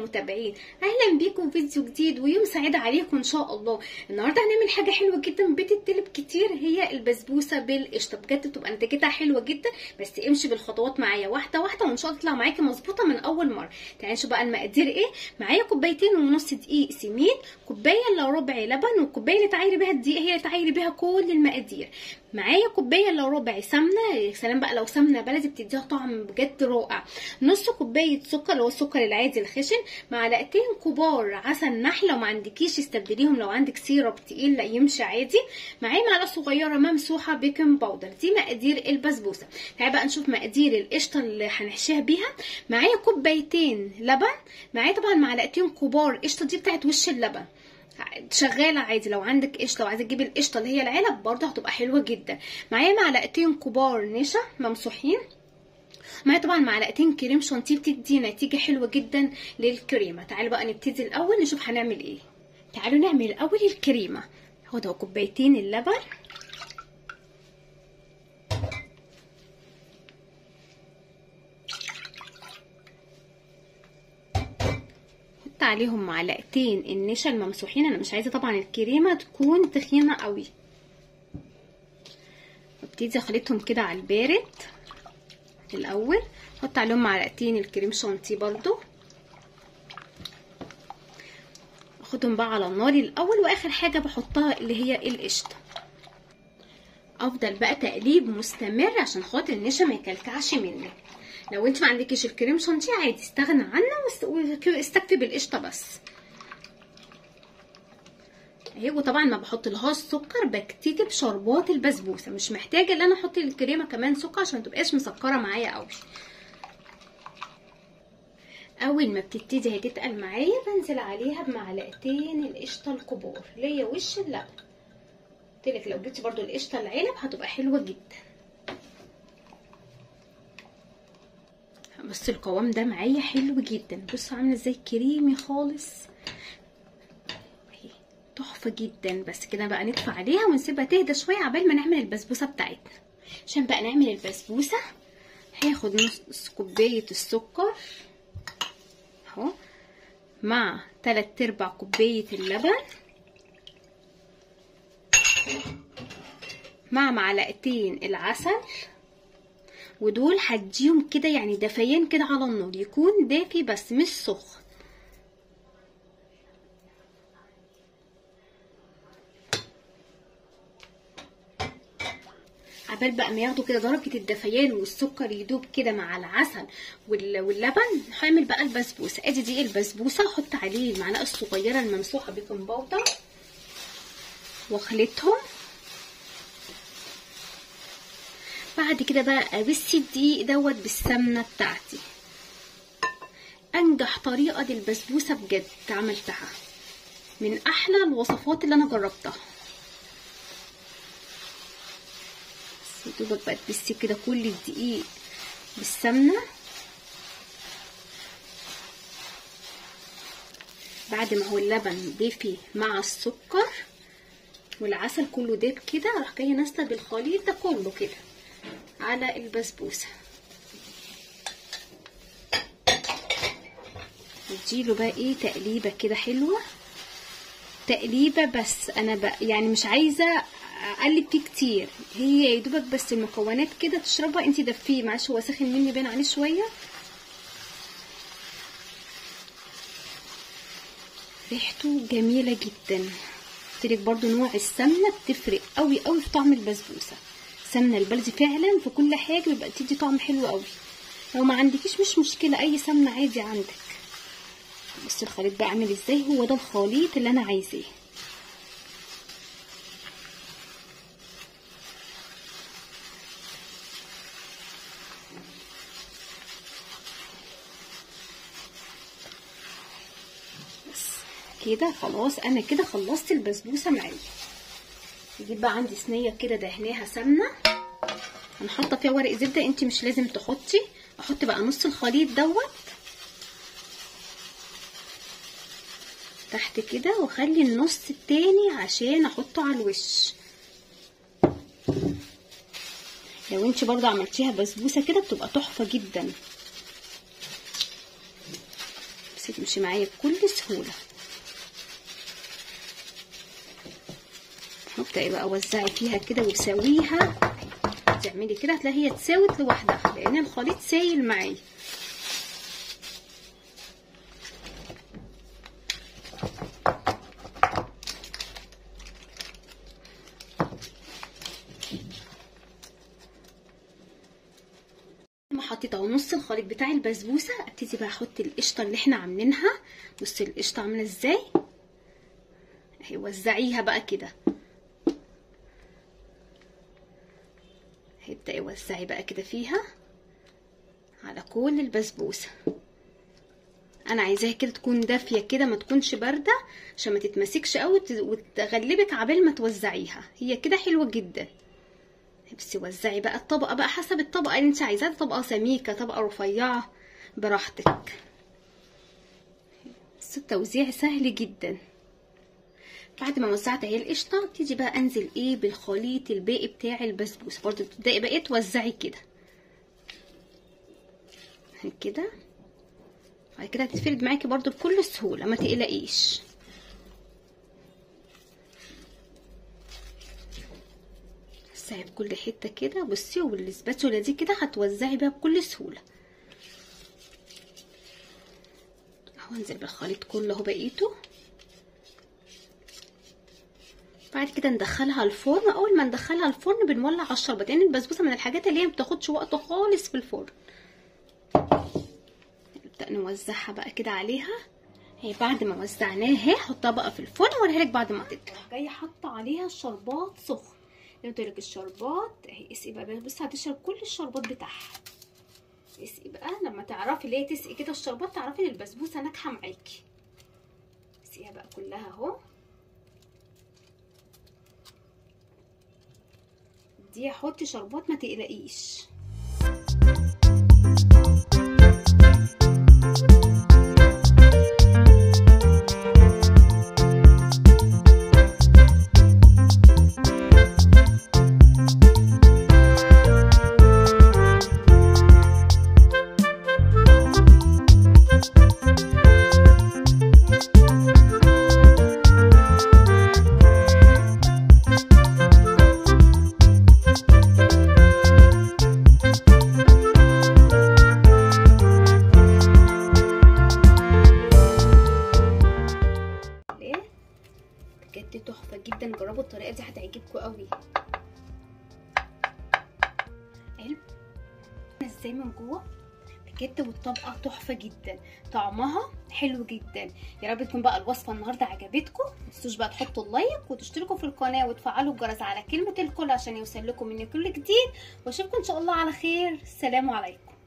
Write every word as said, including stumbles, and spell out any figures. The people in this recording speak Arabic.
المتابعين، اهلا بيكم في فيديو جديد ويوم سعيد عليكم ان شاء الله. النهارده هنعمل حاجه حلوه جدا بتتطلب كتير، هي البسبوسه بالقشطه. بجد بتبقى نتيجتها حلوه جدا، بس امشي بالخطوات معايا واحده واحده وان شاء الله تطلع معاكي مظبوطه من اول مره. تعالوا نشوف بقى المقادير ايه. معايا كوبايتين ونص دقيق سميد، كوبايه الا ربع لبن، والكوبايه اللي تعايري بيها الدقيق هي تعايري بيها كل المقادير. معايا كوبايه الا ربع سمنه، يا سلام بقى لو سمنه بلدي بتديها طعم بجد رائع. نص كوبايه سكر اللي هو السكر العادي الخشن، معلقتين كبار عسل نحل، لو ما عندكيش استبدليهم، لو عندك سيرب تقيل لا يمشي عادي. معايا معلقه صغيره ممسوحه بيكنج باودر. دي مقادير البسبوسه. تعالى بقى نشوف مقادير القشطه اللي هنحشيها بيها. معايا كوبايتين لبن، معايا طبعا معلقتين كبار قشطه، دي بتاعت وش اللبن شغاله عادي. لو عندك قشطه وعايزه تجيبي القشطه اللي هي العلب برضه هتبقى حلوه جدا. معايا معلقتين كبار نشا ممسوحين، معايا طبعا معلقتين كريم شانتيه بتدي نتيجه حلوه جدا للكريمه. تعالوا بقى نبتدي الاول نشوف هنعمل ايه. تعالوا نعمل الاول الكريمه. هاخد اهو كوبايتين اللبن، عليهم معلقتين النشا الممسوحين. انا مش عايزه طبعا الكريمه تكون تخينه قوي. وابتدي اخلطهم كده على البارد الاول. احط عليهم معلقتين الكريم شانتيه برضو، اخدهم بقى على النار الاول، واخر حاجه بحطها اللي هي القشطه. افضل بقى تقليب مستمر عشان خاطر النشا ما يكلكعش منك. لو انت ما عندكيش الكريم شانتيه عادي استغنى عنه واستكفي بالقشطه بس اهي. وطبعا ما بحط لهاش سكر، بكتفي بشربات البسبوسه، مش محتاجه ان انا احط الكريمه كمان سكر عشان ما تبقاش مسكره معايا قوي. اول ما بتبتدي هتتقل معايا بنزل عليها بمعلقتين القشطه الكبار اللي هي وش اللبن. قلتلك لو جبتي برضو القشطه العلب هتبقى حلوه جدا. بص القوام ده معايا حلو جدا، بصوا عامله ازاي كريمي خالص اهي، تحفه جدا. بس كده بقى نطفي عليها ونسيبها تهدى شويه عبال ما نعمل البسبوسه بتاعتنا. عشان بقى نعمل البسبوسه هاخد نص كوبايه السكر اهو، مع تلات ارباع كوبايه اللبن، مع معلقتين العسل، ودول هديهم كده يعني دفيان كده على النار، يكون دافي بس مش سخن. عبال بقى ما ياخدوا كده درجه الدفيان والسكر يدوب كده مع العسل واللبن، هعمل بقى البسبوسه. ادي دي البسبوسه، احط عليه المعلقه الصغيره الممسوحه بيكنج باودر واخلطهم. بعد كده بقى ابس الدقيق دوت بالسمنه بتاعتي. انجح طريقه للبسبوسه بجد عملتها، من احلى الوصفات اللي انا جربتها. بس دوبك بقى تبسي كده كل الدقيق بالسمنه. بعد ما هو اللبن دافي مع السكر والعسل كله داب كده، اروح جايه نازله بالخليط ده كله كده على البسبوسه. اديله بقى ايه تقليبه كده حلوه، تقليبه بس. انا بقى يعني مش عايزه اقلب فيه كتير، هي يا دوبك بس المكونات كده تشربها. انتي دفيه، معلش هو ساخن مني باين عليه شويه. ريحته جميله جدا. قلتلك برضو نوع السمنه بتفرق قوي قوي في طعم البسبوسه. السمنه البلدي فعلا في كل حاجه بيبقى تدي طعم حلو قوي. لو ما عندكيش مش مشكله، اي سمنه عادي عندك. بصي الخليط بقى عامل ازاي، هو ده الخليط اللي انا عايزاه. بس كده خلاص، انا كده خلصت البسبوسه معايا. اجيب بقى عندي صينيه كده دهناها سمنه، انا حاطه فيها ورق زبده، انتي مش لازم تحطي. احط بقى نص الخليط دوت تحت كده، واخلي النص التاني عشان احطه على الوش. لو انتي برضه عملتيها بسبوسه كده بتبقى تحفه جدا. بس تمشي معايا بكل سهوله. ابدأي بقى وزعي فيها كده وسويها، تعملي كده هتلاقي هي اتساوت لوحدها لان الخليط سايل معايا. لما حطيت اهو نص الخليط بتاع البسبوسه، ابتدي بقى احط القشطه اللي احنا عاملينها. بصي القشطه عامله ازاي اهي، وزعيها بقى كده. ابدأي وزعي بقى كده فيها على كل البسبوسه. انا عايزاها كده تكون دافيه كده، ما تكونش بارده عشان ما تتمسكش قوي وتغلبك عبال ما توزعيها. هي كده حلوه جدا. بس وزعي بقى الطبقه بقى حسب الطبقه اللي انت عايزاها، طبقه سميكه طبقه رفيعه براحتك. بس التوزيع سهل جدا. بعد ما وزعت اهي القشطه، ابتدي بقى انزل ايه بالخليط الباقي بتاع البسبوسه. برضو تبداي بقى توزعي كده كده. بعد كده هتتفرد معاكي برضو بكل سهوله، ما تقلقيش. وزعي بكل حته كده. بصي والسباتولا دي كده هتوزعي بيها بكل سهوله. اهو انزل بالخليط كله اهو بقيته. بعد كده ندخلها الفرن. اول ما ندخلها الفرن بنولع على الشربات، لان البسبوسه من الحاجات اللي هي ما بتاخدش وقت خالص في الفرن. نبدا نوزعها بقى كده عليها. هي بعد ما وزعناها حطها بقى في الفرن واوريها لك بعد ما تطلع. جايه حاطه عليها الشربات سخن. قلت لك الشربات اهي. اسقي بقى، بصي هتشرب كل الشربات بتاعها. اسقي بقى لما تعرفي ليه تسقي كده الشربات، تعرفي ان البسبوسه ناجحه معاكي. اسقيها بقى كلها اهو. دي حطي شربات ما تقلقيش. بجد تحفه جدا. جربوا الطريقه دي هتعجبكم قوي. حلو ازاي من جوه بجد، والطبقه تحفه جدا، طعمها حلو جدا. يا رب تكون بقى الوصفه النهارده عجبتكم. ما تنسوش بقى تحطوا اللايك وتشتركوا في القناه وتفعلوا الجرس على كلمه الكل عشان يوصل لكم مني كل جديد. واشوفكم ان شاء الله على خير. سلام عليكم.